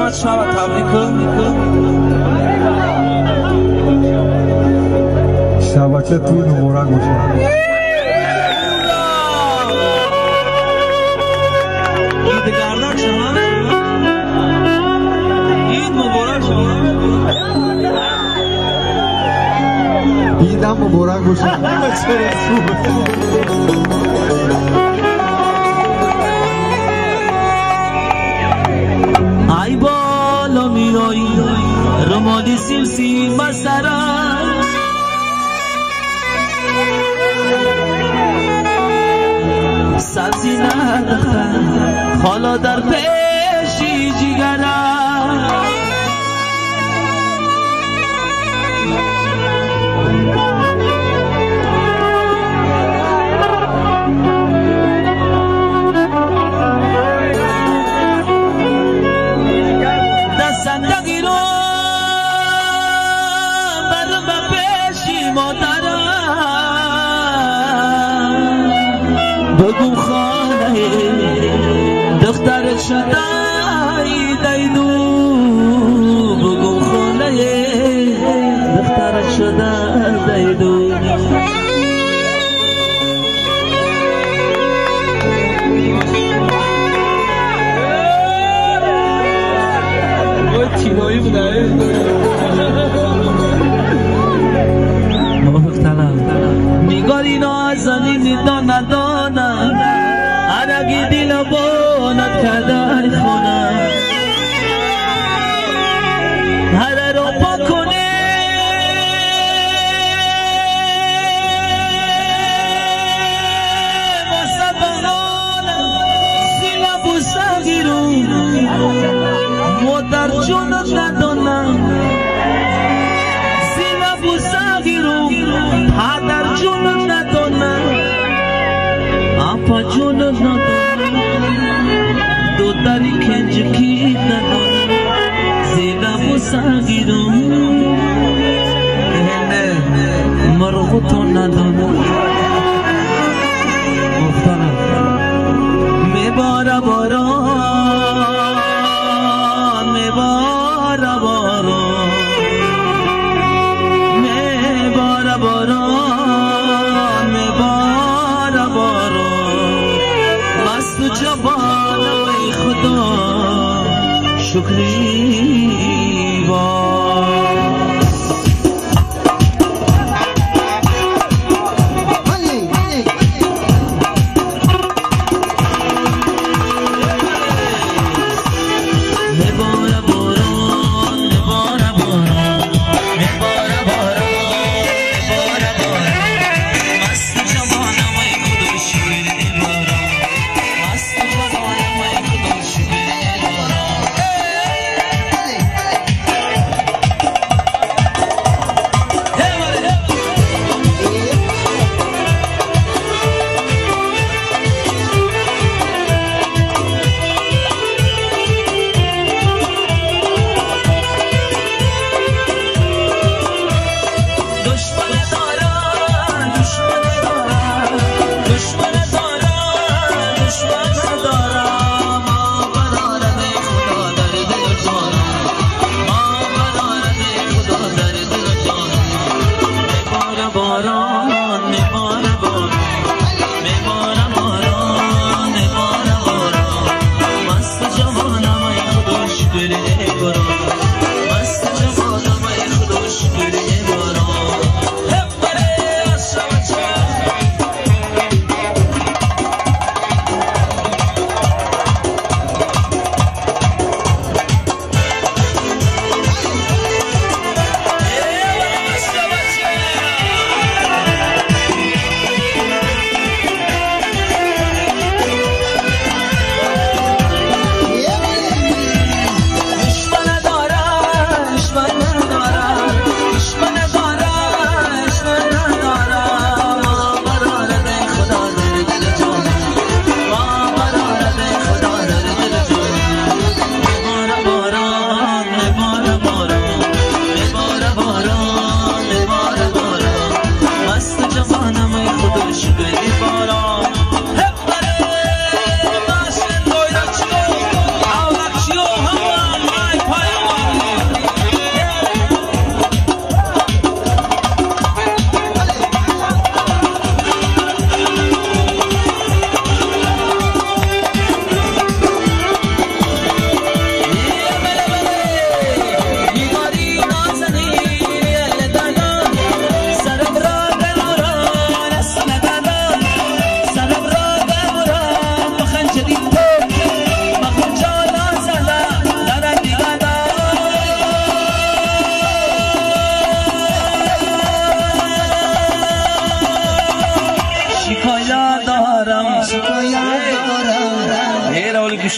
از شب تبریک شبکتون مبارک باشه. عید گردک شما عید مبارک شما عیدم مبارک باشه. ای بالا میرایی رمالی سیرسی مسرا سبزی ندختن حالا در پیشی جیگرم دستندگی رو برم پیشی مادرم بگو خانه دختر شدای دیدو بگو خانه دختر شدای دیدو تینایی بوده نگاری نازنی نیدان ندانم عرقی دیل بانت کردن خونم هر رو پا کنه واسه بانانم سیلا بوسه گیرون مادر جونت ندانم سیلا بوسه گیرون پدر جونت ندانم اپا جونت ندانم دوداری کنجکی ندانم سیلا بوسه گیرون مرغوتو ندانم مختارم میباره باران میباره باران میباره باران میباره باران مست جوانم ای خدا شکری بار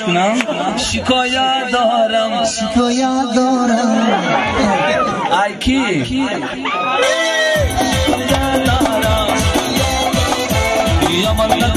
کنم شکایت دارم ای کی یا من